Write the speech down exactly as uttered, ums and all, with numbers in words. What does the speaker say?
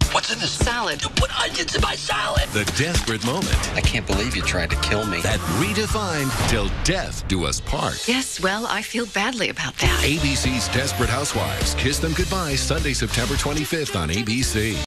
What's in this salad? You put onions in my salad. The desperate moment I can't believe you tried to kill me. that redefined till death do us part. Yes, well, I feel badly about that. A B C's Desperate Housewives. Kiss them goodbye Sunday, September twenty-fifth on A B C.